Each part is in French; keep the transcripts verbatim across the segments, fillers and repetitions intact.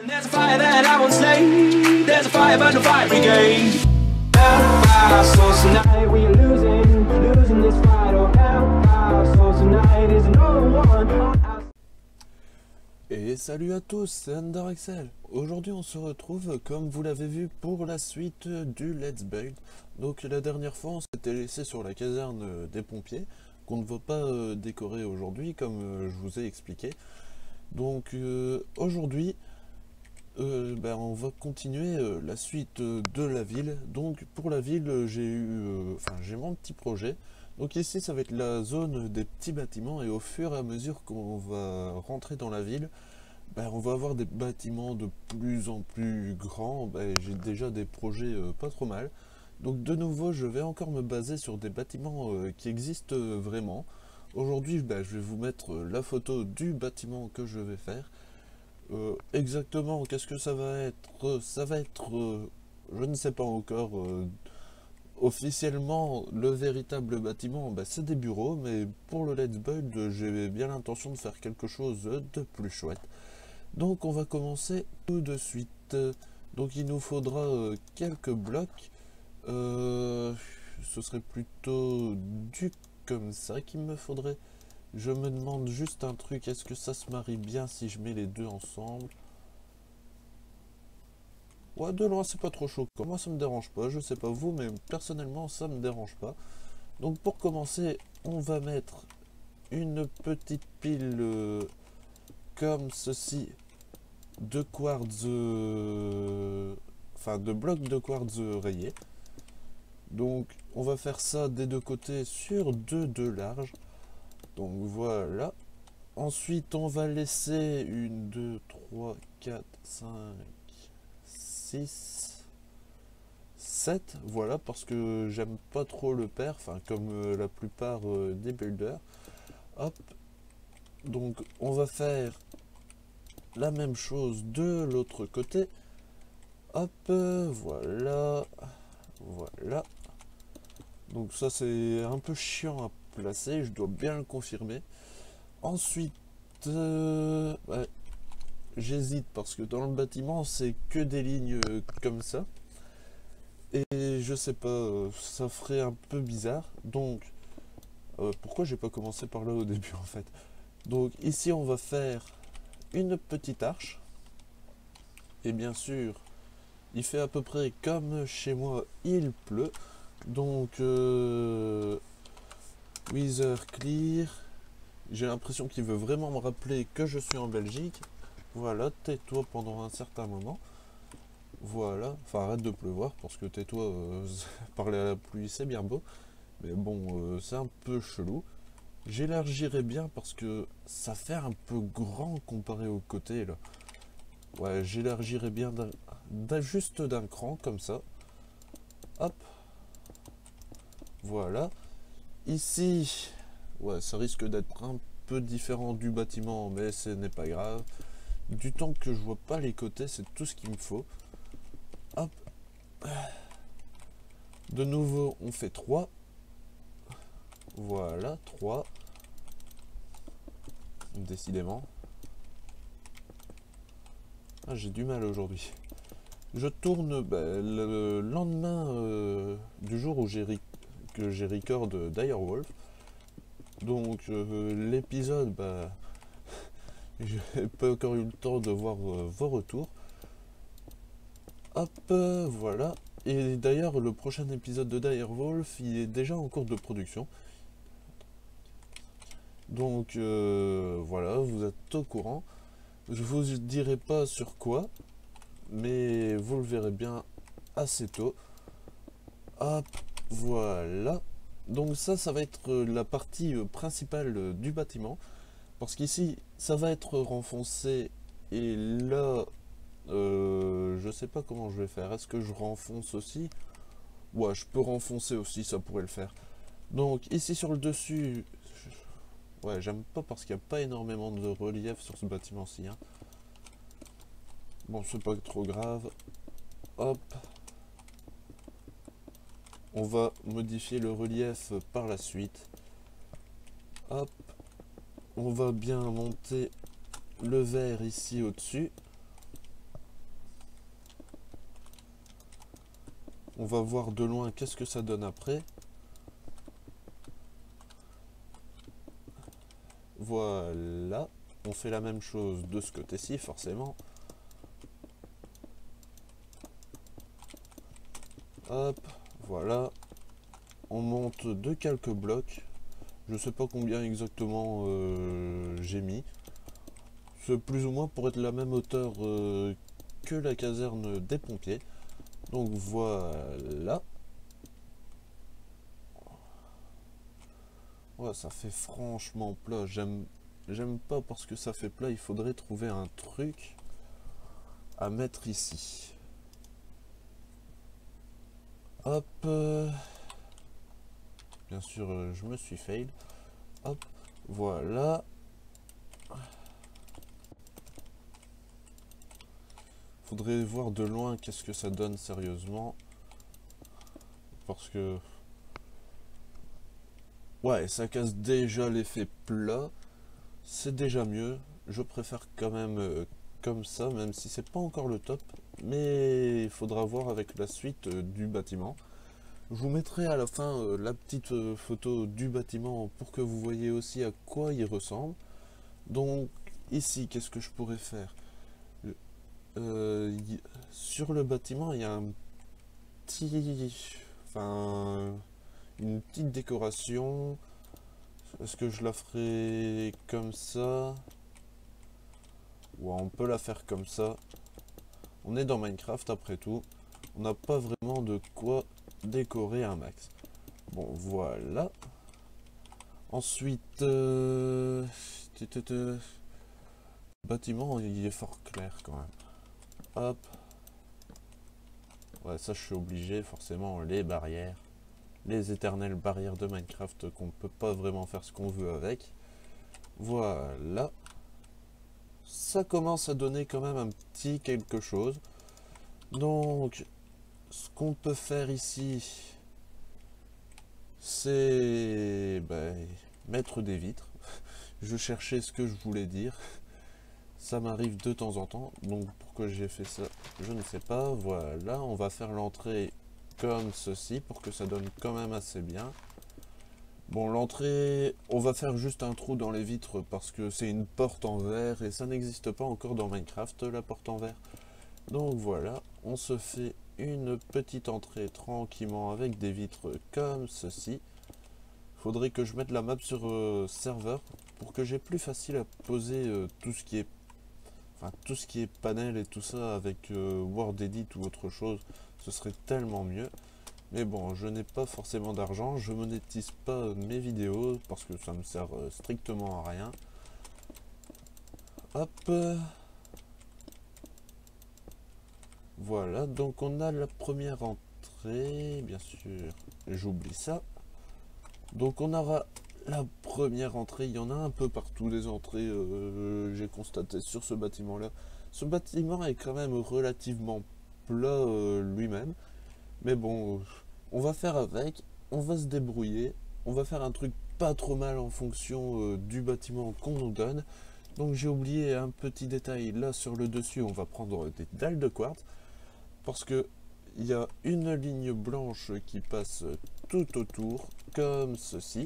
There's a fire that I won't slay. There's a fire but no fire brigade. Our souls tonight, we are losing, losing this fight. Oh, our souls tonight is no one. Et salut à tous, c'est Underaxel. Aujourd'hui on se retrouve, comme vous l'avez vu, pour la suite du Let's Build. Donc la dernière fois on s'était laissé sur la caserne des pompiers, qu'on ne va pas euh, décorer aujourd'hui, comme euh, je vous ai expliqué. Donc euh, aujourd'hui, euh, ben, on va continuer euh, la suite euh, de la ville. Donc pour la ville, j'ai eu, euh, enfin j'ai mon petit projet. Donc ici ça va être la zone des petits bâtiments, et au fur et à mesure qu'on va rentrer dans la ville, ben, on va avoir des bâtiments de plus en plus grands. Ben, j'ai déjà des projets euh, pas trop mal. Donc de nouveau je vais encore me baser sur des bâtiments euh, qui existent euh, vraiment. Aujourd'hui ben, je vais vous mettre euh, la photo du bâtiment que je vais faire. Euh, exactement qu'est-ce que ça va être? Ça va être, euh, je ne sais pas encore. euh, Officiellement, le véritable bâtiment, bah, c'est des bureaux, mais pour le Let's Build, j'ai bien l'intention de faire quelque chose de plus chouette. Donc on va commencer tout de suite. Donc il nous faudra euh, quelques blocs. Euh, ce serait plutôt du comme ça qu'il me faudrait. Je me demande juste un truc, est-ce que ça se marie bien si je mets les deux ensemble? Ouais, de loin c'est pas trop chaud. Moi ça me dérange pas, je sais pas vous, mais personnellement ça me dérange pas. Donc pour commencer, on va mettre une petite pile euh, comme ceci de quartz, euh, enfin de blocs de quartz rayés. Donc on va faire ça des deux côtés sur deux de large. Donc voilà. Ensuite on va laisser une, deux, trois, quatre, cinq, six, sept, voilà, parce que j'aime pas trop le pair, enfin comme euh, la plupart euh, des builders. Hop, donc on va faire la même chose de l'autre côté. Hop, euh, voilà, voilà. Donc ça c'est un peu chiant à placer, je dois bien le confirmer. Ensuite, euh, ouais, j'hésite parce que dans le bâtiment c'est que des lignes euh, comme ça. Et je sais pas, euh, ça ferait un peu bizarre. Donc, euh, pourquoi j'ai pas commencé par là au début en fait? Donc ici on va faire une petite arche. Et bien sûr, il fait à peu près comme chez moi, il pleut. Donc, euh, Weather Clear. J'ai l'impression qu'il veut vraiment me rappeler que je suis en Belgique. Voilà, tais-toi pendant un certain moment. Voilà, enfin arrête de pleuvoir parce que tais-toi, euh, parler à la pluie c'est bien beau. Mais bon, euh, c'est un peu chelou. J'élargirai bien parce que ça fait un peu grand comparé au côté là. Ouais, j'élargirai bien d'un juste d'un cran comme ça. Hop. Voilà. Ici, ouais, ça risque d'être un peu différent du bâtiment, mais ce n'est pas grave. Du temps que je vois pas les côtés, c'est tout ce qu'il me faut. Hop. De nouveau, on fait trois. Voilà, trois. Décidément. Ah, j'ai du mal aujourd'hui. Je tourne bah, le lendemain euh, du jour où j'ai que j'ai record Direwolf. Donc euh, l'épisode, bah, j'ai pas encore eu le temps de voir euh, vos retours. Hop, euh, voilà. Et d'ailleurs, le prochain épisode de Direwolf, il est déjà en cours de production. Donc euh, voilà, vous êtes au courant. Je vous dirai pas sur quoi, mais vous le verrez bien assez tôt. Hop, voilà. Donc ça, ça va être la partie principale du bâtiment. Parce qu'ici, ça va être renfoncé. Et là, euh, je sais pas comment je vais faire. Est-ce que je renfonce aussi? Ouais, je peux renfoncer aussi, ça pourrait le faire. Donc ici sur le dessus, ouais, j'aime pas parce qu'il n'y a pas énormément de relief sur ce bâtiment-ci. Hein. Bon, c'est pas trop grave. Hop. On va modifier le relief par la suite. Hop. On va bien monter le verre ici au-dessus. On va voir de loin qu'est-ce que ça donne après. Voilà. On fait la même chose de ce côté-ci, forcément. Hop, voilà. On monte de quelques blocs. Je sais pas combien exactement euh, j'ai mis. C'est plus ou moins pour être la même hauteur euh, que la caserne des pompiers. Donc voilà. Ouais, ça fait franchement plat. J'aime j'aime pas parce que ça fait plat. Il faudrait trouver un truc à mettre ici. Hop. Euh, bien sûr, euh, je me suis fail. Hop. Voilà. Faudrait voir de loin qu'est-ce que ça donne sérieusement. Parce que... ouais, ça casse déjà l'effet plat. C'est déjà mieux. Je préfère quand même euh, comme ça, même si c'est pas encore le top. Mais il faudra voir avec la suite euh, du bâtiment. Je vous mettrai à la fin euh, la petite euh, photo du bâtiment pour que vous voyez aussi à quoi il ressemble. Donc ici, qu'est-ce que je pourrais faire? euh, y... Sur le bâtiment, il y a un petit... Enfin... une petite décoration. Est-ce que je la ferai comme ça? Ouais, on peut la faire comme ça. On est dans Minecraft après tout. On n'a pas vraiment de quoi décorer un max. Bon, voilà. Ensuite, euh... le bâtiment, il est fort clair quand même. Hop. Ouais, ça je suis obligé, forcément, les barrières. Les éternelles barrières de Minecraft qu'on ne peut pas vraiment faire ce qu'on veut avec. Voilà. Ça commence à donner quand même un petit quelque chose. Donc, ce qu'on peut faire ici, c'est ben, mettre des vitres. Je cherchais ce que je voulais dire. Ça m'arrive de temps en temps. Donc, pourquoi j'ai fait ça, je ne sais pas. Voilà, on va faire l'entrée comme ceci pour que ça donne quand même assez bien. Bon, l'entrée, on va faire juste un trou dans les vitres parce que c'est une porte en verre et ça n'existe pas encore dans Minecraft, la porte en verre. Donc voilà, on se fait une petite entrée tranquillement avec des vitres comme ceci. Faudrait que je mette la map sur euh, serveur pour que j'ai plus facile à poser euh, tout ce qui est enfin tout ce qui est panel et tout ça avec euh, WordEdit ou autre chose. Ce serait tellement mieux. Mais bon, je n'ai pas forcément d'argent, je monétise pas mes vidéos parce que ça me sert euh, strictement à rien. Hop. Voilà, donc on a la première entrée, bien sûr, j'oublie ça. Donc on aura la première entrée, il y en a un peu partout des entrées, euh, j'ai constaté sur ce bâtiment-là. Ce bâtiment est quand même relativement plat euh, lui-même, mais bon, on va faire avec, on va se débrouiller, on va faire un truc pas trop mal en fonction euh, du bâtiment qu'on nous donne. Donc j'ai oublié un petit détail, là sur le dessus on va prendre des dalles de quartz, parce que il y a une ligne blanche qui passe tout autour, comme ceci.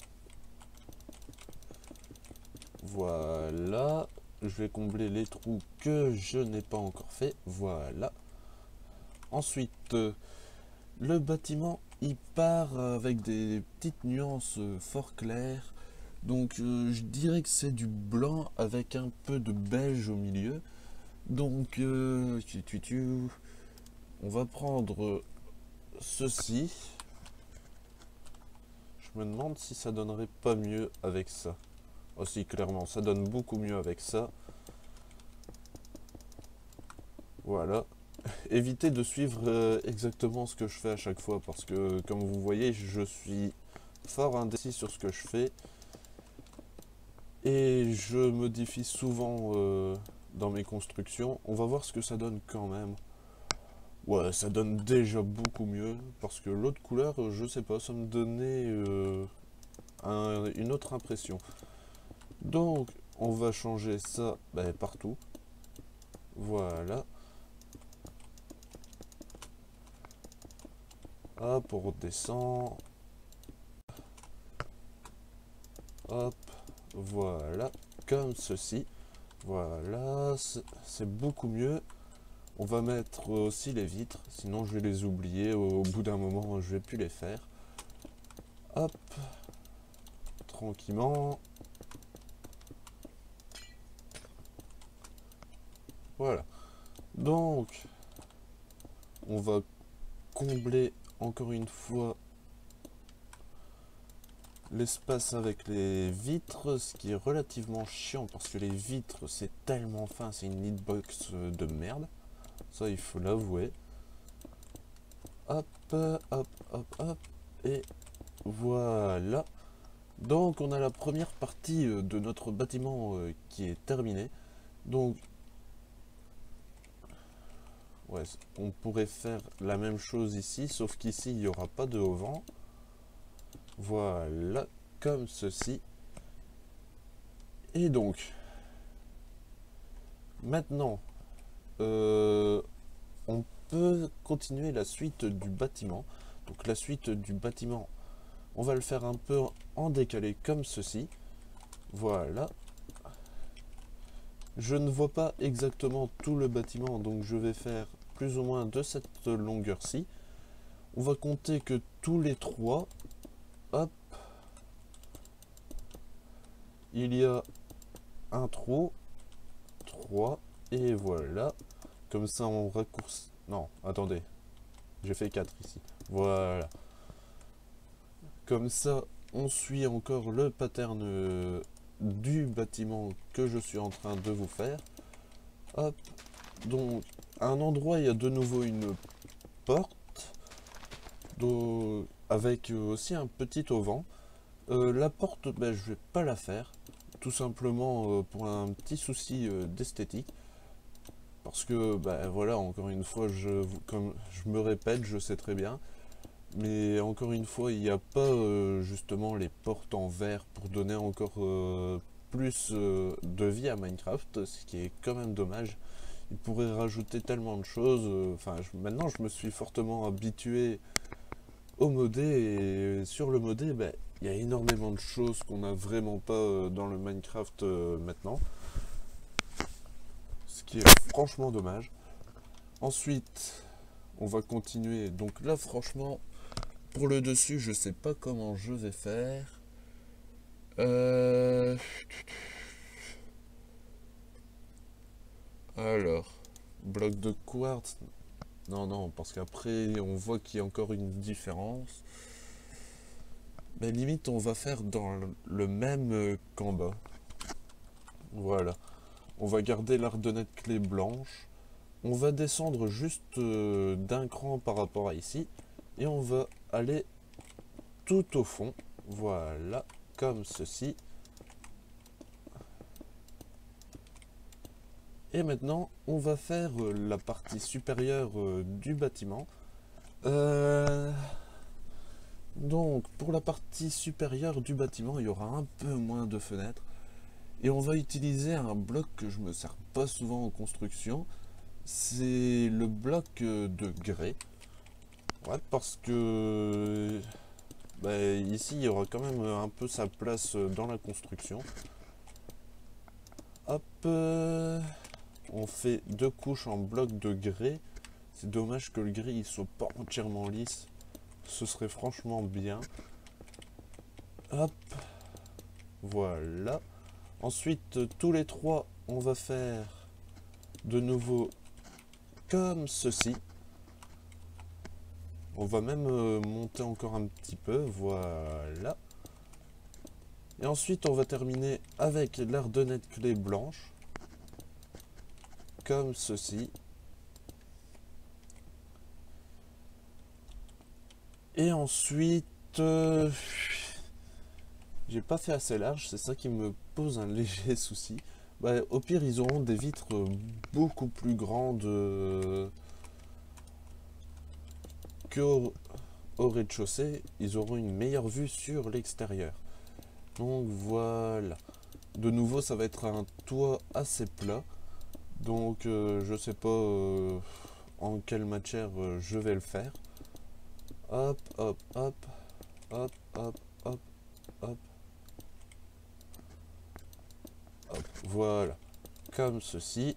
Voilà, je vais combler les trous que je n'ai pas encore fait, voilà. Ensuite, le bâtiment, il part avec des petites nuances fort claires. Donc euh, je dirais que c'est du blanc avec un peu de beige au milieu. Donc, euh, tu, tu, tu, on va prendre ceci. Je me demande si ça donnerait pas mieux avec ça. Oh si, clairement, ça donne beaucoup mieux avec ça. Voilà. Évitez de suivre euh, exactement ce que je fais à chaque fois parce que, comme vous voyez, je suis fort indécis sur ce que je fais. Et je modifie souvent euh, dans mes constructions. On va voir ce que ça donne quand même. Ouais, ça donne déjà beaucoup mieux. Parce que l'autre couleur, je sais pas, ça me donnait euh, un, une autre impression. Donc, on va changer ça ben, partout. Voilà. Hop, on redescend. Hop, voilà, comme ceci. Voilà, c'est beaucoup mieux. On va mettre aussi les vitres, sinon je vais les oublier. Au bout d'un moment, je vais plus les faire. Hop, tranquillement. Voilà. Donc, on va combler encore une fois l'espace avec les vitres, ce qui est relativement chiant parce que les vitres c'est tellement fin, c'est une hitbox de merde. Ça, il faut l'avouer. Hop, hop, hop, hop. Et voilà. Donc, on a la première partie de notre bâtiment qui est terminée. Donc, ouais, on pourrait faire la même chose ici, sauf qu'ici, il n'y aura pas de auvent. Voilà, comme ceci. Et donc, maintenant, euh, on peut continuer la suite du bâtiment. Donc la suite du bâtiment, on va le faire un peu en décalé comme ceci. Voilà. Je ne vois pas exactement tout le bâtiment, donc je vais faire plus ou moins de cette longueur-ci. On va compter que tous les trois, hop, il y a un trou, trois, et voilà. Comme ça, on raccourcit. Non, attendez. J'ai fait quatre ici. Voilà. Comme ça, on suit encore le pattern du bâtiment que je suis en train de vous faire. Hop. Donc, à un endroit, il y a de nouveau une porte. Donc, avec aussi un petit auvent. Euh, la porte, ben, je vais pas la faire. Tout simplement euh, pour un petit souci euh, d'esthétique. Parce que, bah voilà, encore une fois, je, comme je me répète, je sais très bien. Mais encore une fois, il n'y a pas euh, justement les portes en verre pour donner encore euh, plus euh, de vie à Minecraft, ce qui est quand même dommage. Il pourrait rajouter tellement de choses. Enfin, euh, maintenant, je me suis fortement habitué au modé. Et sur le modé, bah, il y a énormément de choses qu'on n'a vraiment pas euh, dans le Minecraft euh, maintenant. Ce qui est franchement dommage. Ensuite, on va continuer. Donc là, franchement, pour le dessus, je sais pas comment je vais faire. Euh... Alors, bloc de quartz. Non, non, parce qu'après, on voit qu'il y a encore une différence. Mais limite, on va faire dans le même qu'en bas. Voilà. On va garder l'ardonnette clé blanche. On va descendre juste euh, d'un cran par rapport à ici. Et on va aller tout au fond. Voilà, comme ceci. Et maintenant, on va faire euh, la partie supérieure euh, du bâtiment. Euh... Donc, pour la partie supérieure du bâtiment, il y aura un peu moins de fenêtres. Et on va utiliser un bloc que je me sers pas souvent en construction. C'est le bloc de grès. Ouais, parce que bah, ici, il y aura quand même un peu sa place dans la construction. Hop, euh, on fait deux couches en bloc de grès. C'est dommage que le gris ne soit pas entièrement lisse. Ce serait franchement bien. Hop, voilà. Ensuite, tous les trois, on va faire de nouveau comme ceci. On va même euh, monter encore un petit peu, voilà. Et ensuite, on va terminer avec l'ardonnette clé blanche. Comme ceci. Et ensuite, euh, j'ai pas fait assez large, c'est ça qui me pose un léger souci. Bah, au pire, ils auront des vitres beaucoup plus grandes euh, qu'au au rez-de-chaussée. Ils auront une meilleure vue sur l'extérieur. Donc voilà. De nouveau, ça va être un toit assez plat. Donc euh, je sais pas euh, en quelle matière euh, je vais le faire. Hop, hop, hop, hop, hop, hop, hop. Hop, voilà. Comme ceci.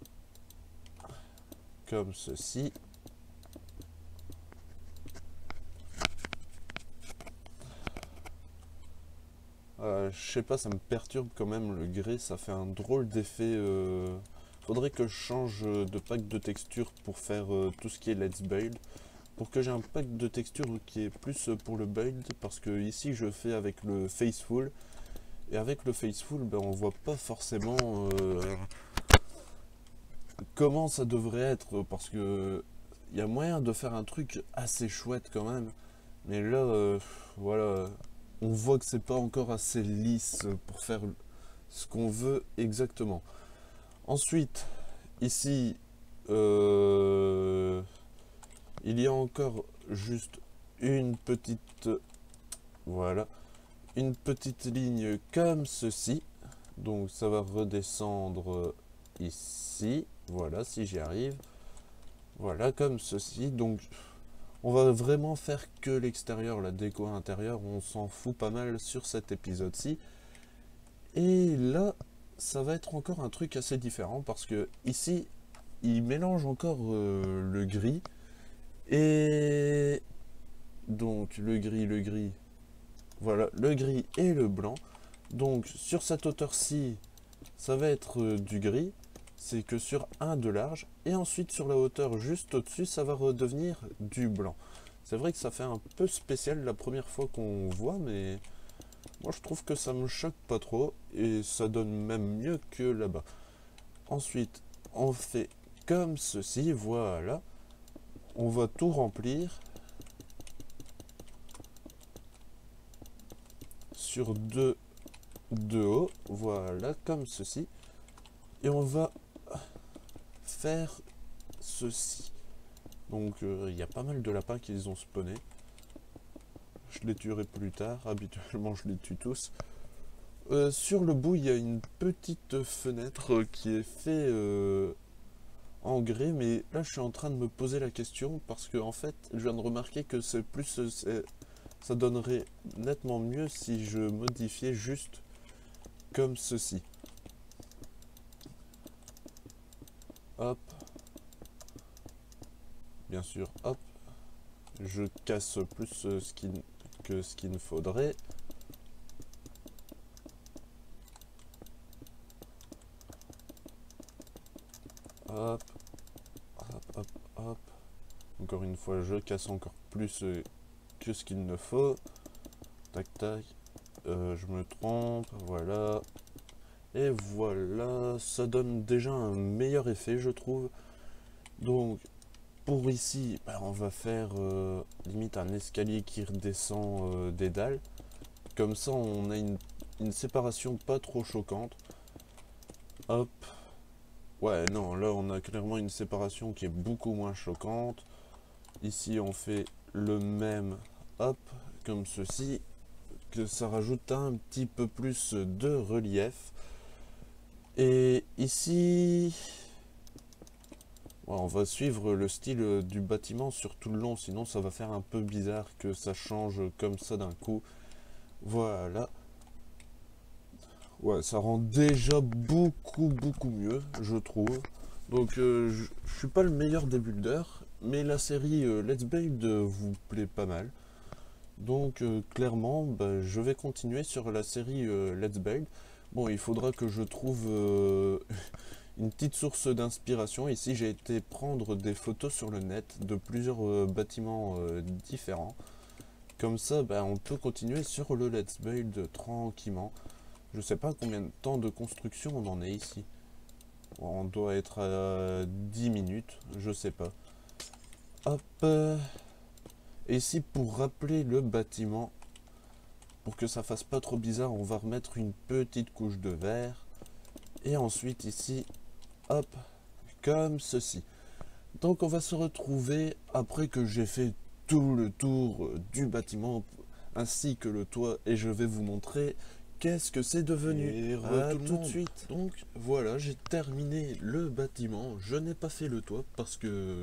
Comme ceci. Euh, je sais pas, ça me perturbe quand même le gris, ça fait un drôle d'effet. Euh... Faudrait que je change de pack de texture pour faire euh, tout ce qui est let's build. Pour que j'ai un pack de texture qui est plus pour le build, parce que ici je fais avec le Faceful. Et avec le Faceful, ben, on voit pas forcément euh, comment ça devrait être, parce que il y a moyen de faire un truc assez chouette quand même. Mais là, euh, voilà, on voit que c'est pas encore assez lisse pour faire ce qu'on veut exactement. Ensuite, ici, euh, il y a encore juste une petite, voilà, une petite ligne comme ceci. Donc ça va redescendre ici, voilà, si j'y arrive. Voilà, comme ceci. Donc on va vraiment faire que l'extérieur, la déco intérieure, on s'en fout pas mal sur cet épisode-ci. Et là, ça va être encore un truc assez différent parce que ici, il mélange encore euh, le gris. Et donc le gris, le gris, voilà, le gris et le blanc. Donc sur cette hauteur-ci, ça va être euh, du gris. C'est que sur un de large, et ensuite sur la hauteur juste au-dessus, ça va redevenir du blanc. C'est vrai que ça fait un peu spécial la première fois qu'on voit, mais moi je trouve que ça me choque pas trop, et ça donne même mieux que là-bas. Ensuite, on fait comme ceci, voilà. On va tout remplir sur deux de haut, voilà, comme ceci. Et on va faire ceci. Donc euh, il y a pas mal de lapins qui ont spawné. Je les tuerai plus tard, habituellement je les tue tous. Euh, sur le bout il y a une petite fenêtre qui est faite euh, en grès, mais là je suis en train de me poser la question parce que en fait je viens de remarquer que c'est plus ça donnerait nettement mieux si je modifiais juste comme ceci. Hop. Bien sûr, hop. Je casse plus ce qui, que ce qu'il ne faudrait. Hop. Hop, hop, hop. Encore une fois, je casse encore plus que ce qu'il ne faut. Tac, tac. Euh, je me trompe. Voilà. Et voilà, ça donne déjà un meilleur effet, je trouve. Donc, pour ici, ben, on va faire euh, limite un escalier qui redescend euh, des dalles. Comme ça, on a une, une séparation pas trop choquante. Hop. Ouais, non, là, on a clairement une séparation qui est beaucoup moins choquante. Ici, on fait le même, hop, comme ceci. Que ça rajoute un petit peu plus de relief. Et ici, ouais, on va suivre le style du bâtiment sur tout le long, sinon ça va faire un peu bizarre que ça change comme ça d'un coup. Voilà. Ouais, ça rend déjà beaucoup, beaucoup mieux, je trouve. Donc, euh, je, je suis pas le meilleur des builders, mais la série euh, Let's Build euh, vous plaît pas mal. Donc, euh, clairement, bah, je vais continuer sur la série euh, Let's Build. Bon, il faudra que je trouve euh, une petite source d'inspiration. Ici, j'ai été prendre des photos sur le net de plusieurs euh, bâtiments euh, différents. Comme ça, bah, on peut continuer sur le Let's Build tranquillement. Je sais pas combien de temps de construction on en est ici. On doit être à dix minutes, je sais pas. Hop. Et ici, pour rappeler le bâtiment, pour que ça fasse pas trop bizarre, on va remettre une petite couche de verre. Et ensuite ici, hop, comme ceci. Donc on va se retrouver après que j'ai fait tout le tour du bâtiment ainsi que le toit. Et je vais vous montrer qu'est-ce que c'est devenu. Et à tout de suite. Donc voilà, j'ai terminé le bâtiment. Je n'ai pas fait le toit parce que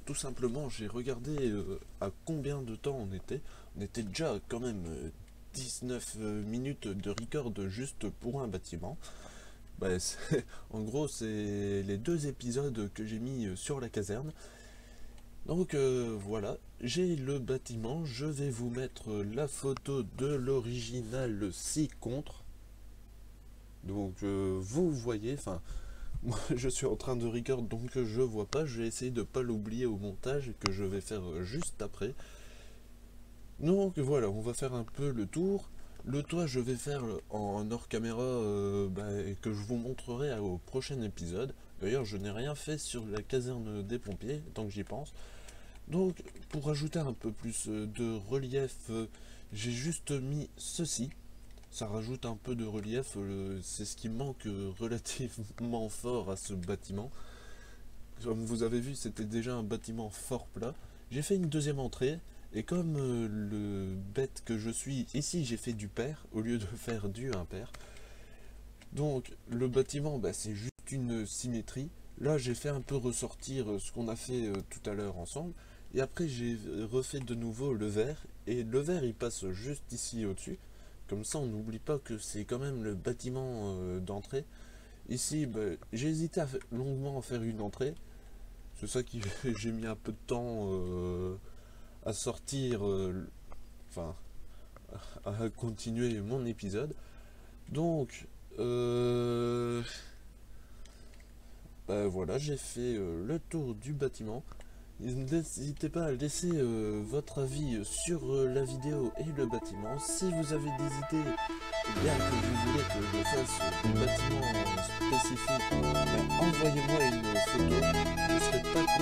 tout simplement, j'ai regardé euh, à combien de temps on était. On était déjà quand même euh, dix-neuf euh, minutes de record juste pour un bâtiment. Bah, en gros, c'est les deux épisodes que j'ai mis sur la caserne. Donc euh, voilà, j'ai le bâtiment. Je vais vous mettre la photo de l'original six contre. Donc euh, vous voyez, enfin, moi je suis en train de record donc je vois pas. Je vais essayer de pas l'oublier au montage que je vais faire juste après. Donc voilà, on va faire un peu le tour. Le toit, je vais faire en hors caméra euh, bah, et que je vous montrerai au prochain épisode. D'ailleurs, je n'ai rien fait sur la caserne des pompiers, tant que j'y pense. Donc, pour ajouter un peu plus de relief, euh, j'ai juste mis ceci. Ça rajoute un peu de relief, euh, c'est ce qui manque relativement fort à ce bâtiment. Comme vous avez vu, c'était déjà un bâtiment fort plat. J'ai fait une deuxième entrée. Et comme euh, le bête que je suis, ici j'ai fait du pair au lieu de faire du impair. Donc le bâtiment, bah, c'est juste une symétrie. Là j'ai fait un peu ressortir ce qu'on a fait euh, tout à l'heure ensemble. Et après j'ai refait de nouveau le vert. Et le vert il passe juste ici au-dessus. Comme ça on n'oublie pas que c'est quand même le bâtiment euh, d'entrée. Ici bah, j'ai hésité à longuement à faire une entrée. C'est ça qui j'ai mis un peu de temps... Euh, à sortir, euh, enfin, à continuer mon épisode. Donc, euh, bah voilà, j'ai fait euh, le tour du bâtiment. N'hésitez pas à laisser euh, votre avis sur euh, la vidéo et le bâtiment. Si vous avez des idées, eh bien que vous voulez que je fasse un bâtiment spécifique, ben, envoyez-moi une photo. Je ne serai pas